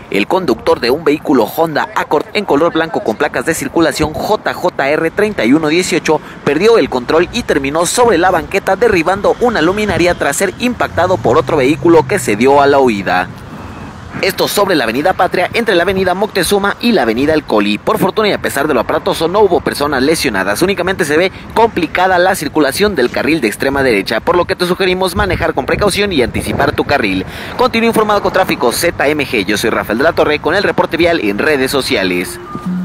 El conductor de un vehículo Honda Accord en color blanco con placas de circulación JJR 3118 perdió el control y terminó sobre la banqueta derribando una luminaria tras ser impactado por otro vehículo que se dio a la huida. Esto sobre la avenida Patria, entre la avenida Moctezuma y la avenida El Coli. Por fortuna y a pesar de lo aparatoso, no hubo personas lesionadas, únicamente se ve complicada la circulación del carril de extrema derecha, por lo que te sugerimos manejar con precaución y anticipar tu carril. Continúa informado con Tráfico ZMG, yo soy Rafael de la Torre con el reporte vial en redes sociales.